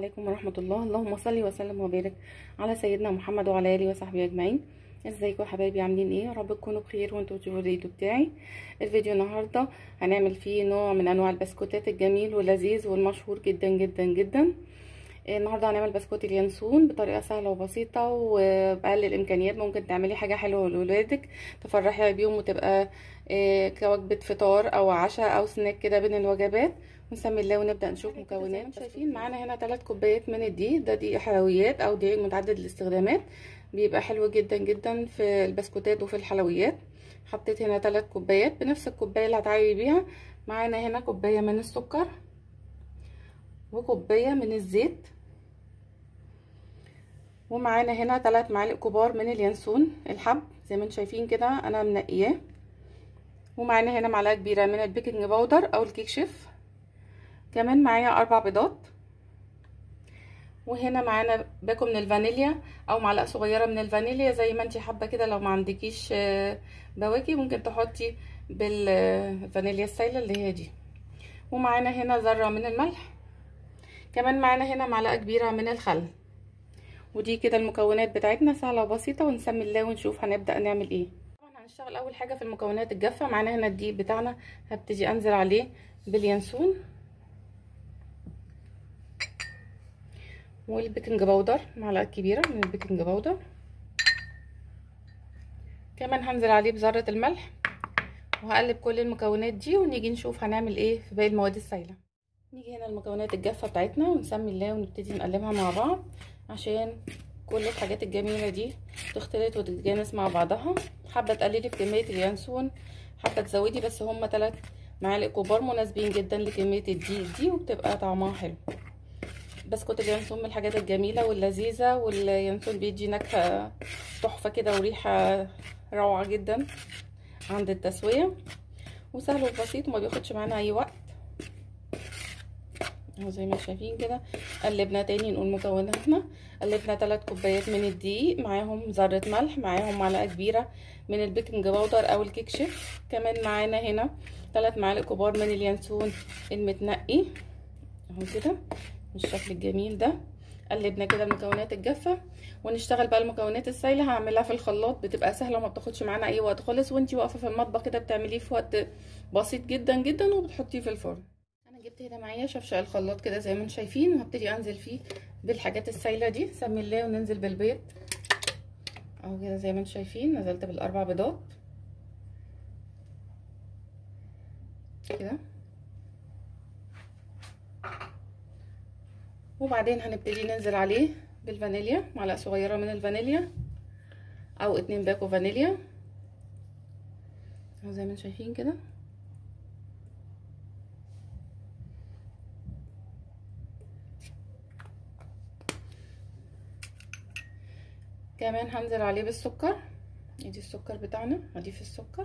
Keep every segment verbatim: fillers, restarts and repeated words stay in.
عليكم ورحمة الله. اللهم صل وسلم وبارك على سيدنا محمد وعلى اله وصحبه اجمعين. ازيكم يا حبايبي، عاملين ايه؟ يا رب تكونوا بخير وانتوا تشوفوا الفيديو بتاعي. الفيديو النهارده هنعمل فيه نوع من انواع البسكوتات الجميل واللذيذ والمشهور جدا جدا جدا. النهارده هنعمل بسكوت اليانسون بطريقه سهله وبسيطه وباقل الامكانيات. ممكن تعملي حاجه حلوه لاولادك تفرحي بيهم وتبقى كوجبه فطار او عشاء او سناك كده بين الوجبات. ونسمي الله ونبدا نشوف مكونات. شايفين معانا هنا ثلاث كوبايات من الدقيق. ده دقيق حلويات او دقيق متعدد الاستخدامات، بيبقى حلو جدا جدا في البسكوتات وفي الحلويات. حطيت هنا ثلاث كوبايات بنفس الكوبايه اللي هتعايري بيها. معانا هنا كوبايه من السكر وكوبايه من الزيت، ومعانا هنا ثلاث معالق كبار من اليانسون الحب زي ما انتم شايفين كده انا منقياه. ومعانا هنا معلقه كبيره من البيكنج باودر او الكيك شيف. كمان معايا اربع بيضات. وهنا معانا باكو من الفانيليا او معلقه صغيره من الفانيليا زي ما انت حابه كده. لو ما عندكيش بواكي ممكن تحطي بالفانيليا السايله اللي هي دي. ومعانا هنا ذره من الملح. كمان معانا هنا معلقه كبيره من الخل. ودي كده المكونات بتاعتنا سهله وبسيطه، ونسمي الله ونشوف هنبدا نعمل ايه. طبعا هنشتغل اول حاجه في المكونات الجافه. معانا هنا الدقيق بتاعنا، هبتدي انزل عليه باليانسون والبيكنج باودر، معلقه كبيره من البيكنج باودر. كمان هنزل عليه بذره الملح، وهقلب كل المكونات دي ونيجي نشوف هنعمل ايه في باقي المواد السائله. نيجي هنا المكونات الجافه بتاعتنا ونسمي الله ونبتدي نقلبها مع بعض عشان كل الحاجات الجميله دي تختلط وتتجانس مع بعضها. حابه تقللي في كميه اليانسون، حابه تزودي، بس هما ثلاث معالق كبار مناسبين جدا لكميه الدقيق دي وبتبقى طعمها حلو. بسكوت اليانسون من الحاجات الجميله واللذيذه، واليانسون بيدي نكهه تحفه كده وريحه روعه جدا عند التسويه، وسهل وبسيط وما بياخدش معانا اي وقت. اهو زي ما شايفين كده. قلبنا تاني نقول مكوناتنا. قلبنا ثلاث كوبايات من الدقيق، معاهم ذره ملح، معاهم معلقه كبيره من البيكنج باودر او الكيك شيف. كمان معانا هنا ثلاث معالق كبار من اليانسون المتنقي اهو كده بالشكل الجميل ده. قلبنا كده المكونات الجافه، ونشتغل بقى المكونات السايله. هعملها في الخلاط، بتبقى سهله وما بتاخدش معانا اي وقت خالص، وانتي واقفه في المطبخ كده بتعمليه في وقت بسيط جدا جدا وبتحطيه في الفرن. انا جبت هنا معايا شفشق الخلاط كده زي ما انتم شايفين، وهبتدي انزل فيه بالحاجات السايله دي. سمي الله وننزل بالبيض اهو كده زي ما انتم شايفين. نزلت بالاربع بيضات كده، وبعدين هنبتدي ننزل عليه بالفانيليا، معلقه صغيره من الفانيليا او اتنين باكو فانيليا اهو زي ما انتم شايفين كده. كمان هنزل عليه بالسكر. ادي السكر بتاعنا، هضيف السكر.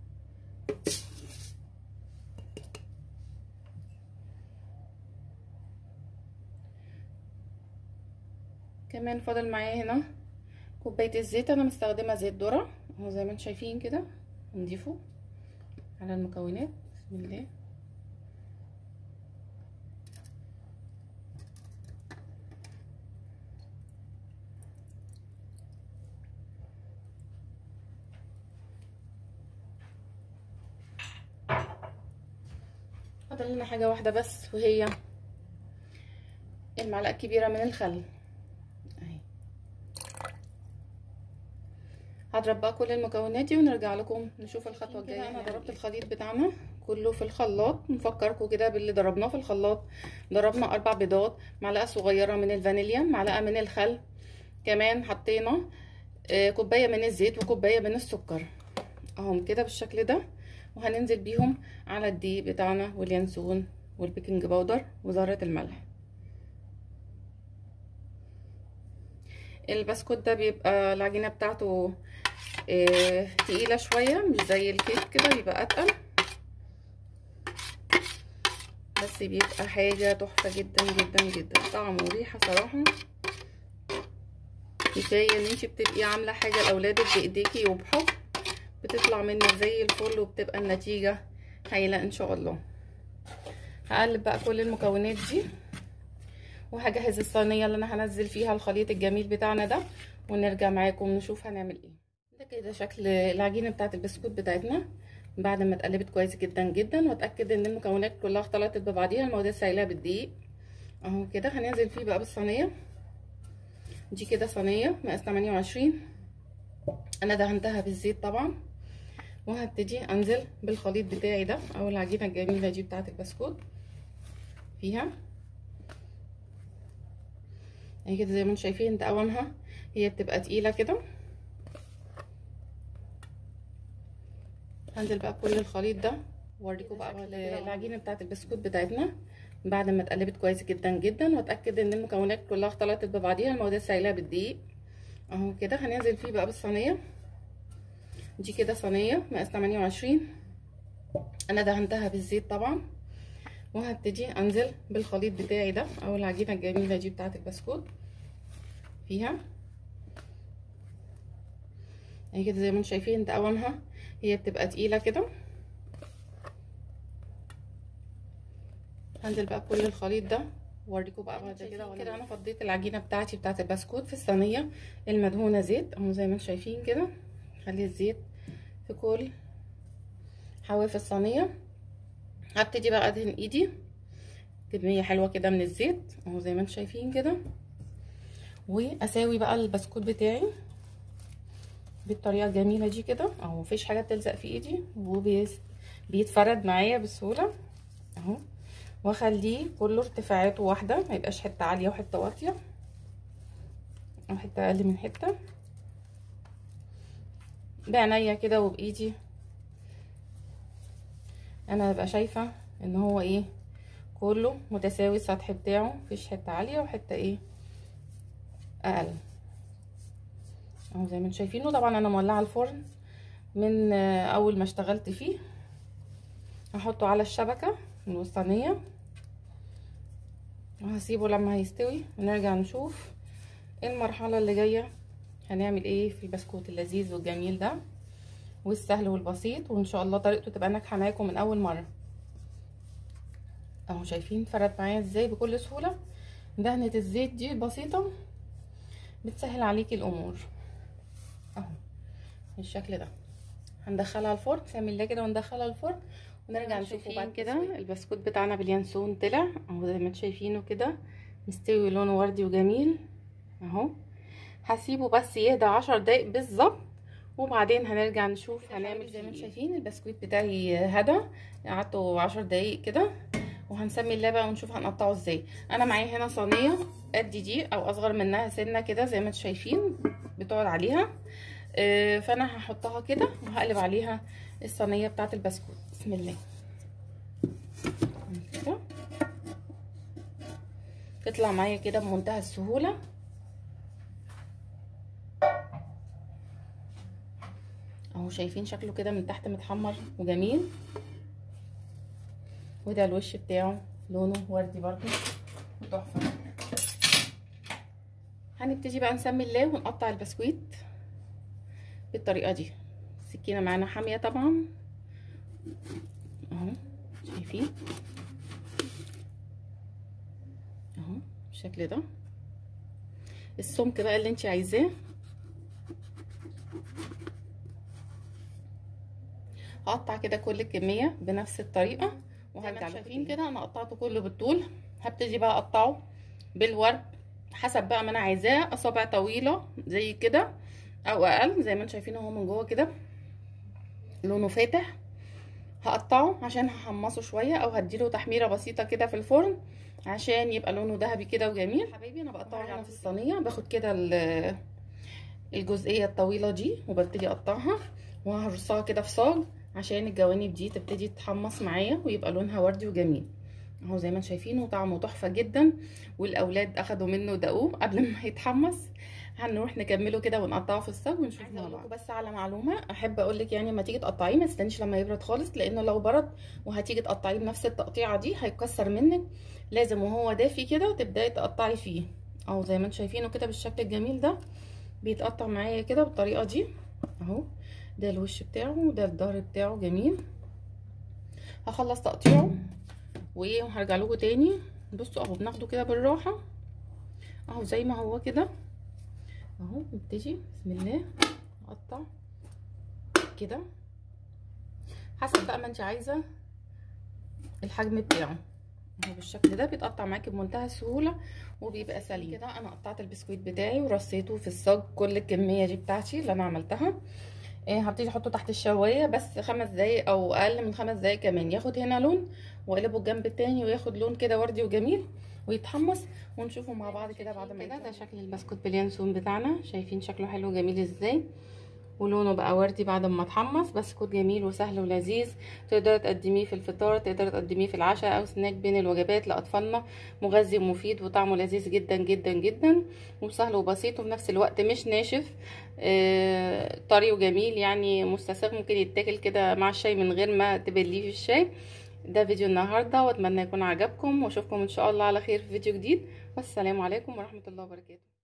كمان فاضل معايا هنا كوبايه الزيت. انا مستخدمه زيت ذره اهو زي ما انتم شايفين كده. نضيفه على المكونات بسم الله. فاضل لنا حاجه واحده بس، وهي المعلقه الكبيره من الخل اهي. هضرب بقى كل المكونات دي ونرجع لكم نشوف الخطوه الجايه. انا ضربت الخليط بتاعنا كله في الخلاط. نفكركم كده باللي ضربناه في الخلاط. ضربنا اربع بيضات، معلقه صغيره من الفانيليا، معلقه من الخل، كمان حطينا كوبايه من الزيت وكوبايه من السكر اهم كده بالشكل ده. وهننزل بيهم على الدقيق بتاعنا واليانسون والبيكنج باودر وذره الملح. البسكوت ده بيبقى العجينه بتاعته اه تقيله شويه، مش زي الكيك كده بيبقى اتقل، بس بيبقى حاجه تحفه جدا جدا جدا. طعم وريحه صراحه كفايه ان انت بتبقي عامله حاجه لاولادك بايديكي وبحب، بتطلع منك زي الفل وبتبقى النتيجه هايله ان شاء الله. هقلب بقى كل المكونات دي وهجهز الصينيه اللي انا هنزل فيها الخليط الجميل بتاعنا ده، ونرجع معاكم نشوف هنعمل ايه. ده كده شكل العجينه بتاعه البسكوت بتاعتنا بعد ما اتقلبت كويس جدا جدا، واتاكد ان المكونات كلها اختلطت ببعضيها. المواد السائله بالدقيق اهو كده. هننزل فيه بقى بالصينيه دي كده، صينيه مقاس تمانية وعشرين، انا دهنتها بالزيت طبعا، وهبتدي انزل بالخليط بتاعي ده او العجينه الجميله دي بتاعه البسكوت فيها اهي كده. زي ما انتم شايفين تقومها هي بتبقى تقيله كده. هنزل بقى كل الخليط ده واوريكم بقى العجينه بتاعه البسكوت بتاعتنا بعد ما اتقلبت كويس جدا جدا، واتاكد ان المكونات كلها اختلطت ببعضيها. المواد السائله بالدقيق اهو كده. هننزل فيه بقى بالصينيه دي كده، صينيه مقاس تمانية وعشرين، انا دهنتها بالزيت طبعا، وهبتدي انزل بالخليط بتاعي ده او العجينه الجميله دي بتاعه البسكوت فيها اهي كده. زي ما انتم شايفين تقومها هي بتبقى تقيله كده. هنزل بقى كل الخليط ده واوريكم بقى بعد كده. كده انا فضيت العجينه بتاعتي بتاعه البسكوت في الصينيه المدهونه زيت اهو زي ما انتم شايفين كده. خلي الزيت في كل حواف الصينيه. هبتدي بقى ادهن ايدي كميه حلوه كده من الزيت اهو زي ما انتم شايفين كده، واساوي بقى البسكوت بتاعي بالطريقه الجميله دي كده اهو. مفيش حاجه بتلزق في ايدي وبيتفرد معايا بسهوله اهو. واخليه كله ارتفاعاته واحده، ما يبقاش حته عاليه وحته واطيه او حته اقل من حته. بعينيا كده وبايدي انا ببقى شايفه ان هو ايه كله متساوي السطح بتاعه، مفيش حته عاليه وحته ايه اقل اهو زي ما انتم شايفينه. طبعا انا مولعه الفرن من اول ما اشتغلت فيه. هحطه على الشبكه الوسطانيه وهسيبه لما هيستوي، ونرجع نشوف المرحله اللي جايه هنعمل ايه في البسكوت اللذيذ والجميل ده والسهل والبسيط، وان شاء الله طريقته تبقى ناجحه معاكم من اول مره اهو. شايفين فرد معايا ازاي بكل سهوله. دهنه الزيت دي بسيطه بتسهل عليكي الامور اهو بالشكل ده. هندخلها الفرن بسم الله كده وندخلها الفرن ونرجع نشوفه بعد كده. البسكوت بتاعنا باليانسون طلع اهو زي ما انتم شايفينه كده، مستوي لونه وردي وجميل اهو. هسيبه بس يهدى عشر دقايق بالظبط، وبعدين هنرجع نشوف هنعمل. زي ما انتم شايفين البسكوت بتاعي هدى، قعدته عشر دقايق كده، وهنسمي الله بقى ونشوف هنقطعه ازاي. انا معايا هنا صينيه قد دي او اصغر منها سنه كده زي ما انتم شايفين بتقعد عليها، فانا هحطها كده وهقلب عليها الصينيه بتاعه البسكوت. بسم الله كده تطلع معايا كده بمنتهى السهوله اهو. شايفين شكله كده من تحت متحمر وجميل، وده الوش بتاعه لونه وردي برضو تحفه. هنبتدي بقى نسمي الله ونقطع البسكويت بالطريقه دي. السكينه معانا حاميه طبعا اهو شايفين اهو بالشكل ده. السمك بقى اللي انت عايزاه هقطع كده كل الكميه بنفس الطريقه وهرجع. شايفين كده انا قطعته كله بالطول. هبتدي بقى اقطعه بالورد حسب بقى ما انا عايزاه، اصابع طويله زي كده او اقل زي ما انتم شايفين اهو. من جوه كده لونه فاتح، هقطعه عشان هحمصه شويه او هديله تحميره بسيطه كده في الفرن عشان يبقى لونه ذهبي كده وجميل. حبايبي انا بقطعه هنا في الصينيه، باخد كده الجزئيه الطويله دي وببتدي اقطعها وهرصها كده في صاج عشان الجوانب دي تبتدي تتحمص معايا ويبقى لونها وردي وجميل اهو زي ما انتم شايفين. وطعمه تحفه جدا، والاولاد اخدوا منه دقوه قبل ما يتحمص. هنروح نكمله كده ونقطعه في الصاج ونشوف مع بعض. بس على معلومه احب اقول لك، يعني لما تيجي تقطعيه ما تستنيش لما يبرد خالص، لانه لو برد وهتيجي تقطعيه بنفس التقطيعه دي هيتكسر منك. لازم وهو دافي كده تبداي تقطعي فيه اهو زي ما انتم شايفينه كده بالشكل الجميل ده. بيتقطع معايا كده بالطريقه دي اهو. ده الوش بتاعه وده الظهر بتاعه جميل. هخلص تقطيعه وايه وهرجع لكم تاني. بصوا اهو بناخده كده بالراحه اهو زي ما هو كده اهو. نبتدي بسم الله نقطع كده حسب بقى ما انت عايزه الحجم بتاعه اهو. بالشكل ده بيتقطع معاكي بمنتهى السهوله وبيبقى سليم كده. انا قطعت البسكويت بتاعي ورصيته في الصاج كل الكميه دي بتاعتي اللي انا عملتها. إيه هبتدي احطه تحت الشوايه بس خمس دقايق او اقل من خمس دقايق كمان، ياخد هنا لون واقلبه الجنب التاني وياخد لون كده وردي وجميل ويتحمص ونشوفه مع بعض كده بعد ما كده. ده شكل البسكوت باليانسون بتاعنا، شايفين شكله حلو وجميل ازاي ولونه بقى وردي بعد ما اتحمص. بسكوت جميل وسهل ولذيذ، تقدري تقدميه في الفطار، تقدري تقدميه في العشاء او سناك بين الوجبات لاطفالنا. مغذي ومفيد وطعمه لذيذ جدا جدا جدا وسهل وبسيط وفي نفس الوقت مش ناشف، آه طري وجميل يعني مستساغ، ممكن يتاكل كده مع الشاي من غير ما تبليه في الشاي. ده فيديو النهارده واتمنى يكون عجبكم واشوفكم ان شاء الله على خير في فيديو جديد، والسلام عليكم ورحمه الله وبركاته.